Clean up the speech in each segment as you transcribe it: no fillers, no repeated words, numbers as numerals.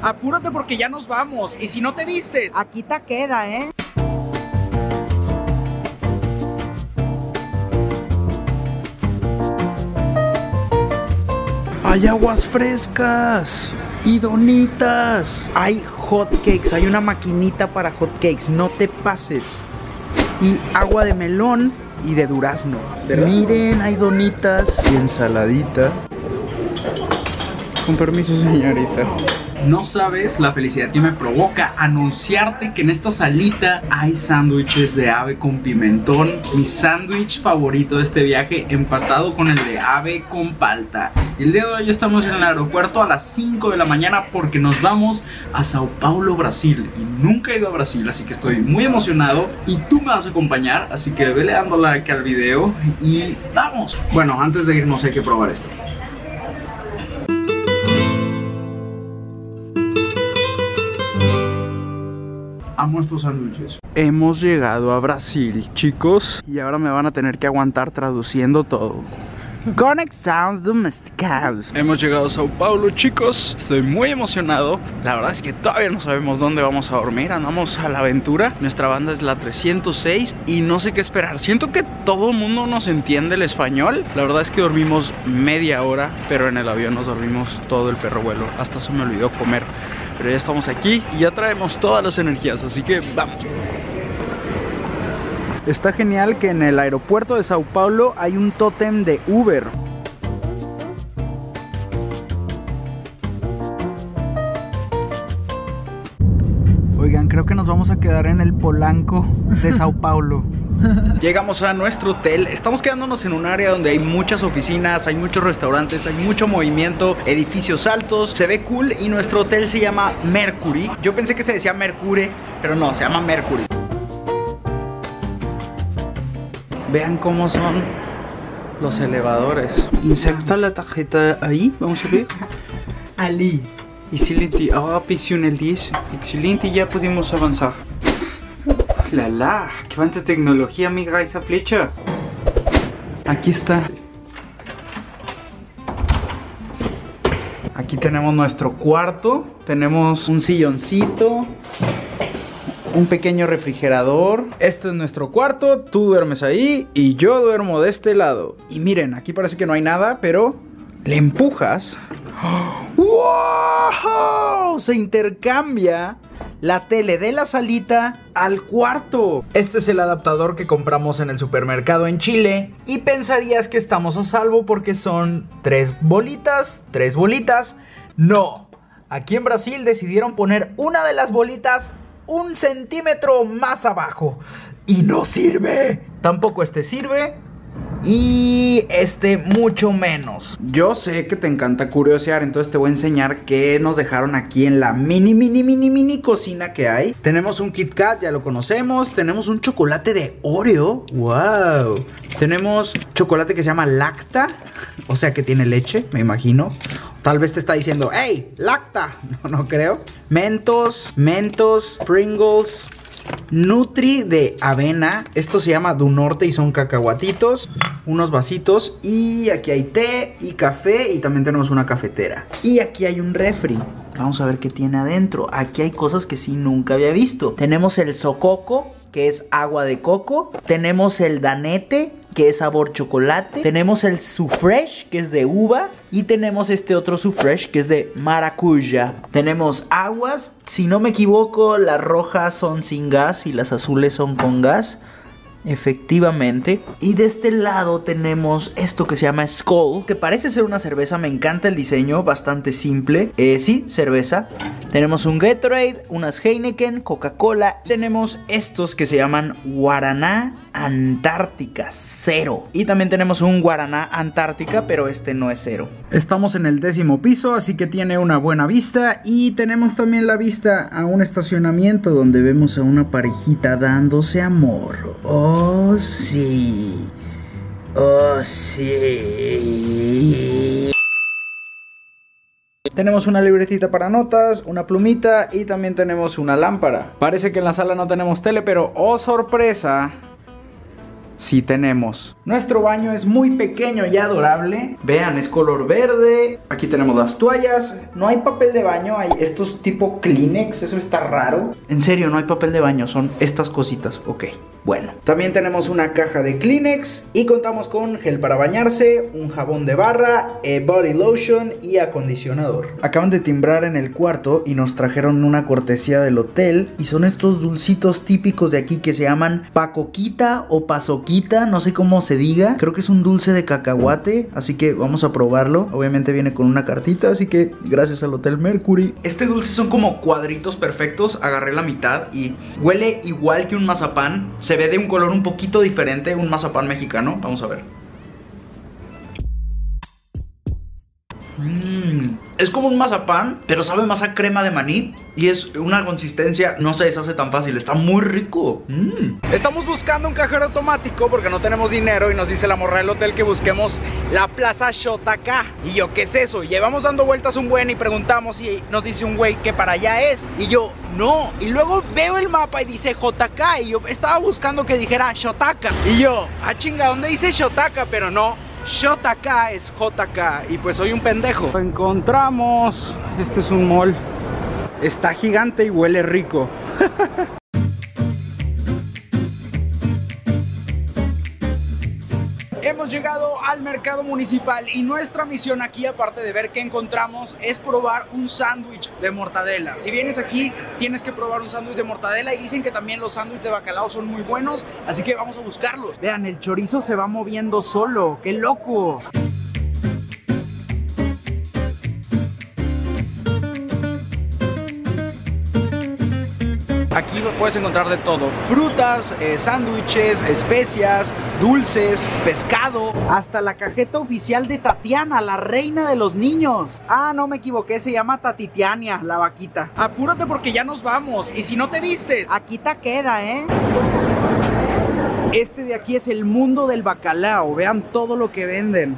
apúrate porque ya nos vamos. Y si no te vistes, aquí te queda, ¿eh? Hay aguas frescas y donitas. Hay hotcakes, hay una maquinita para hotcakes, no te pases. Y agua de melón y de durazno. Miren, hay donitas y ensaladita. Con permiso, señorita. No sabes la felicidad que me provoca anunciarte que en esta salita hay sándwiches de ave con pimentón. Mi sándwich favorito de este viaje, empatado con el de ave con palta. El día de hoy estamos en el aeropuerto a las 5 de la mañana porque nos vamos a Sao Paulo, Brasil. Y nunca he ido a Brasil, así que estoy muy emocionado. Y tú me vas a acompañar, así que vele dando like al video y vamos. Bueno, antes de irnos hay que probar esto. Amo estos sándwiches. Hemos llegado a Brasil, chicos, y ahora me van a tener que aguantar traduciendo todo. Connect Sounds Domesticados. Hemos llegado a Sao Paulo, chicos. Estoy muy emocionado. La verdad es que todavía no sabemos dónde vamos a dormir. Andamos a la aventura. Nuestra banda es la 306 y no sé qué esperar. Siento que todo el mundo nos entiende el español. La verdad es que dormimos media hora, pero en el avión nos dormimos todo el perro vuelo. Hasta se me olvidó comer. Pero ya estamos aquí y ya traemos todas las energías, así que vamos. Está genial que en el aeropuerto de Sao Paulo hay un tótem de Uber. Oigan, creo que nos vamos a quedar en el Polanco de Sao Paulo. Llegamos a nuestro hotel. Estamos quedándonos en un área donde hay muchas oficinas, hay muchos restaurantes, hay mucho movimiento, edificios altos. Se ve cool y nuestro hotel se llama Mercury. Yo pensé que se decía Mercure, pero no, se llama Mercury. Vean cómo son los elevadores. Inserta la tarjeta ahí, vamos a ver. Ali. Excelente, ahora presiona el 10. Excelente, ya podemos avanzar. ¡Lala! ¡Cuánta tecnología, amiga, esa flecha! Aquí está. Aquí tenemos nuestro cuarto. Tenemos un silloncito, un pequeño refrigerador. Este es nuestro cuarto. Tú duermes ahí y yo duermo de este lado. Y miren, aquí parece que no hay nada, pero le empujas. ¡Wow! Se intercambia la tele de la salita al cuarto. Este es el adaptador que compramos en el supermercado en Chile. Y pensarías que estamos a salvo porque son tres bolitas. No, aquí en Brasil decidieron poner una de las bolitas 1 centímetro más abajo. Y no sirve. Tampoco este sirve. Y este mucho menos. Yo sé que te encanta curiosear, entonces te voy a enseñar qué nos dejaron aquí en la mini cocina que hay. Tenemos un Kit Kat, ya lo conocemos. Tenemos un chocolate de Oreo. Wow. Tenemos chocolate que se llama Lacta, o sea que tiene leche, me imagino. Tal vez te está diciendo, ¡hey, Lacta! No creo. Mentos, Pringles, Nutri de avena. Esto se llama Du Norte y son cacahuatitos. Unos vasitos. Y aquí hay té y café. Y también tenemos una cafetera. Y aquí hay un refri. Vamos a ver qué tiene adentro. Aquí hay cosas que sí nunca había visto. Tenemos el Sococo, que es agua de coco. Tenemos el Danette, que es sabor chocolate. Tenemos el Sufresh, que es de uva. Y tenemos este otro Sufresh, que es de maracuya. Tenemos aguas. Si no me equivoco, las rojas son sin gas y las azules son con gas. Efectivamente. Y de este lado tenemos esto que se llama Skol, que parece ser una cerveza. Me encanta el diseño, bastante simple. Sí, cerveza. Tenemos un Gatorade, unas Heineken, Coca-Cola. Tenemos estos que se llaman Guaraná Antártica 0. Y también tenemos un Guaraná Antártica, pero este no es 0. Estamos en el 10º piso, así que tiene una buena vista. Y tenemos también la vista a un estacionamiento donde vemos a una parejita dándose amor. Oh, sí. Oh, sí. Tenemos una libretita para notas, una plumita y también tenemos una lámpara. Parece que en la sala no tenemos tele, pero ¡oh, sorpresa! Sí tenemos. Nuestro baño es muy pequeño y adorable. Vean, es color verde. Aquí tenemos las toallas. No hay papel de baño, hay estos tipo Kleenex. Eso está raro. En serio, no hay papel de baño, son estas cositas. Ok, bueno. También tenemos una caja de Kleenex. Y contamos con gel para bañarse, un jabón de barra, body lotion y acondicionador. Acaban de timbrar en el cuarto y nos trajeron una cortesía del hotel. Y son estos dulcitos típicos de aquí que se llaman pacoquita o pasoquita, no sé cómo se diga. Creo que es un dulce de cacahuate, así que vamos a probarlo. Obviamente viene con una cartita, así que gracias al Hotel Mercury. Este dulce son como cuadritos perfectos. Agarré la mitad y huele igual que un mazapán. Se ve de un color un poquito diferente, un mazapán mexicano. Vamos a ver. Es como un mazapán, pero sabe más a crema de maní. Y es una consistencia, no se deshace tan fácil. Está muy rico. Estamos buscando un cajero automático porque no tenemos dinero. Y nos dice la morra del hotel que busquemos la Plaza Xotacá. Y yo, ¿qué es eso? Y llevamos dando vueltas un buen y preguntamos. Y nos dice un güey que para allá es. Y yo, no. Y luego veo el mapa y dice JK. Y yo estaba buscando que dijera Xotaca. Y yo, chinga, ¿dónde dice Xotaca? Pero no, JK es JK. Y pues soy un pendejo. Lo encontramos. Este es un mall. Está gigante y huele rico. Hemos llegado al mercado municipal y nuestra misión aquí, aparte de ver qué encontramos, es probar un sándwich de mortadela. Si vienes aquí, tienes que probar un sándwich de mortadela y dicen que también los sándwiches de bacalao son muy buenos, así que vamos a buscarlos. Vean, el chorizo se va moviendo solo. ¡Qué loco! Aquí puedes encontrar de todo: frutas, sándwiches, especias, dulces, pescado. Hasta la cajeta oficial de Tatiana, la reina de los niños. Ah, no me equivoqué, se llama Tatitiania, la vaquita. Apúrate porque ya nos vamos. Y si no te vistes, aquí te queda, ¿eh? Este de aquí es el mundo del bacalao. Vean todo lo que venden.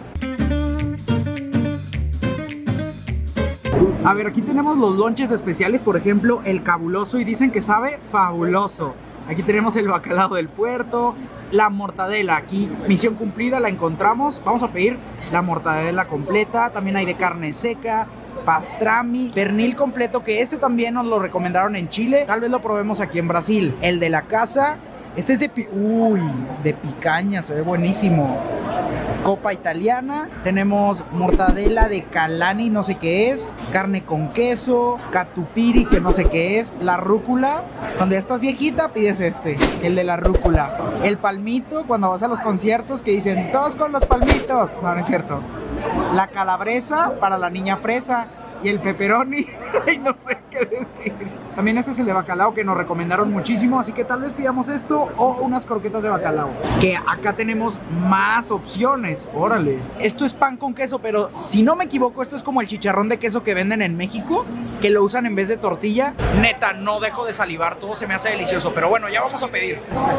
A ver, aquí tenemos los lonches especiales, por ejemplo, el cabuloso, y dicen que sabe fabuloso. Aquí tenemos el bacalao del puerto, la mortadela. Aquí, misión cumplida, la encontramos. Vamos a pedir la mortadela completa. También hay de carne seca, pastrami, pernil completo, que este también nos lo recomendaron en Chile. Tal vez lo probemos aquí en Brasil. El de la casa, este es de de picaña, se ve buenísimo. Copa italiana, tenemos mortadela de calani, no sé qué es, carne con queso, catupiry, que no sé qué es, la rúcula. Cuando ya estás viejita pides este, el de la rúcula. El palmito, cuando vas a los conciertos que dicen todos con los palmitos. No, no es cierto. La calabresa para la niña fresa. Y el pepperoni, y no sé qué decir. También este es el de bacalao que nos recomendaron muchísimo, así que tal vez pidamos esto o unas croquetas de bacalao. Que acá tenemos más opciones, órale. Esto es pan con queso, pero si no me equivoco, esto es como el chicharrón de queso que venden en México, que lo usan en vez de tortilla. Neta, no dejo de salivar, todo se me hace delicioso, pero bueno, ya vamos a pedir.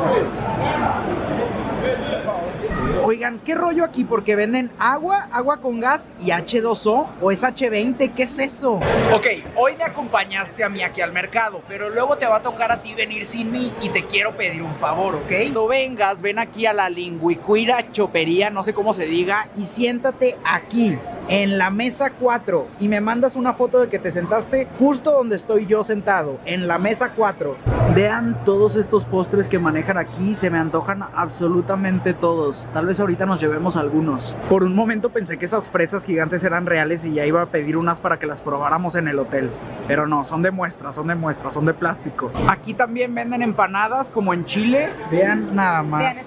Oigan, ¿qué rollo aquí? Porque venden agua con gas y H2O, o es H20, ¿qué es eso? Ok, hoy me acompañaste a mí aquí al mercado, pero luego te va a tocar a ti venir sin mí y te quiero pedir un favor, ¿ok? Cuando vengas, ven aquí a la Lingüicuira Chopería, no sé cómo se diga, y siéntate aquí, en la mesa 4, y me mandas una foto de que te sentaste justo donde estoy yo sentado, en la mesa 4. Vean todos estos postres que manejan aquí, se me antojan absolutamente todos. Tal vez ahorita nos llevemos algunos. Por un momento pensé que esas fresas gigantes eran reales y ya iba a pedir unas para que las probáramos en el hotel. Pero no, son de muestra, son de plástico. Aquí también venden empanadas como en Chile. Vean nada más.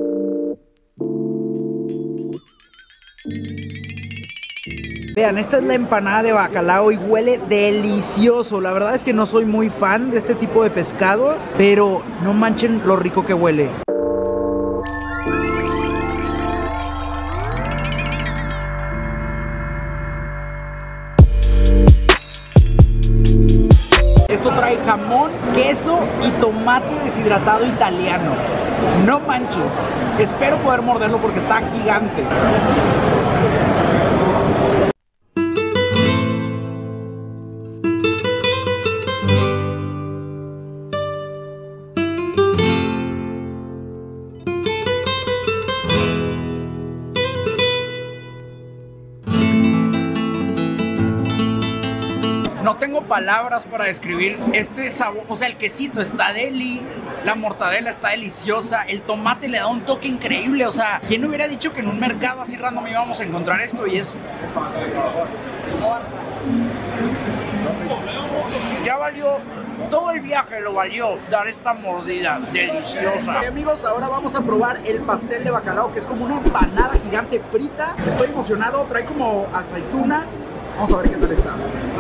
Vean, esta es la empanada de bacalao y huele delicioso. La verdad es que no soy muy fan de este tipo de pescado, pero no manchen lo rico que huele. Esto trae jamón, queso y tomate deshidratado italiano. No manches. Espero poder morderlo porque está gigante. palabras para describir este sabor. O sea, el quesito está deli, la mortadela está deliciosa, el tomate le da un toque increíble. O sea, ¿quién hubiera dicho que en un mercado así random íbamos a encontrar esto? Y es... ya valió, todo el viaje lo valió dar esta mordida deliciosa. Amigos, ahora vamos a probar el pastel de bacalao, que es como una empanada gigante frita. Estoy emocionado, trae como aceitunas. Vamos a ver qué tal está.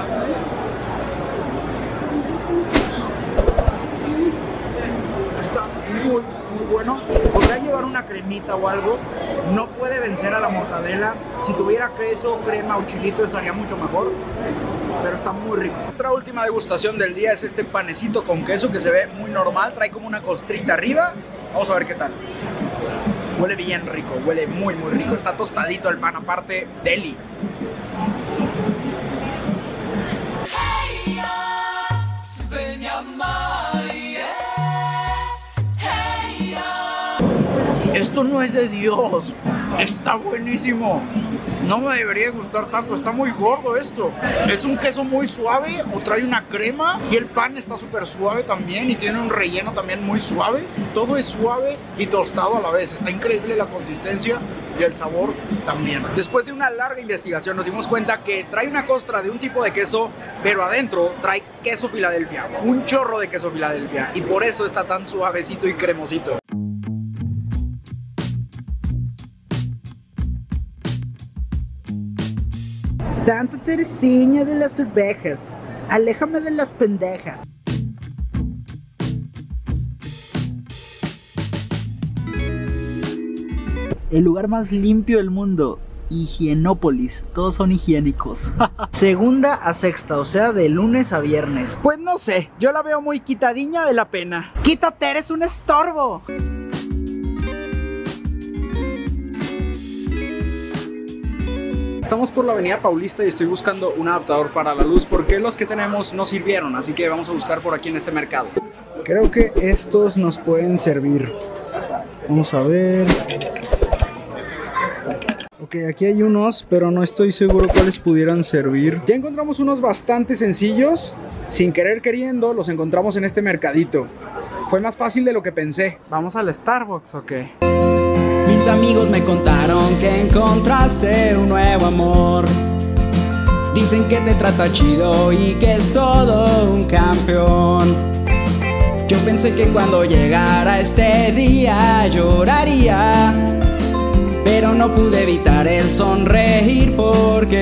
Está muy bueno. Podría llevar una cremita o algo. No puede vencer a la mortadela. Si tuviera queso, crema o chilito estaría mucho mejor. Pero está muy rico. Nuestra última degustación del día es este panecito con queso que se ve muy normal. Trae como una costrita arriba. Vamos a ver qué tal. Huele bien rico, huele muy rico. Está tostadito el pan, aparte deli. Esto no es de Dios. Está buenísimo. No me debería gustar tanto, está muy gordo esto. Es un queso muy suave o trae una crema y el pan está súper suave también y tiene un relleno también muy suave. Todo es suave y tostado a la vez. Está increíble la consistencia y el sabor también. Después de una larga investigación nos dimos cuenta que trae una costra de un tipo de queso, pero adentro trae queso Filadelfia, un chorro de queso Filadelfia, y por eso está tan suavecito y cremosito. Santa Teresina de las Cervejas, aléjame de las pendejas. El lugar más limpio del mundo, Higienópolis, todos son higiénicos. Segunda a sexta, o sea, de lunes a viernes. Pues no sé, yo la veo muy quitadiña de la pena. ¡Quítate, eres un estorbo! Estamos por la avenida Paulista y estoy buscando un adaptador para la luz porque los que tenemos no sirvieron, así que vamos a buscar por aquí en este mercado. Creo que estos nos pueden servir. Vamos a ver. Ok, aquí hay unos, pero no estoy seguro cuáles pudieran servir. Ya encontramos unos bastante sencillos. Sin querer queriendo, los encontramos en este mercadito. Fue más fácil de lo que pensé. ¿Vamos al Starbucks o qué? Mis amigos me contaron que encontraste un nuevo amor. Dicen que te trata chido y que es todo un campeón. Yo pensé que cuando llegara este día lloraría, pero no pude evitar el sonreír porque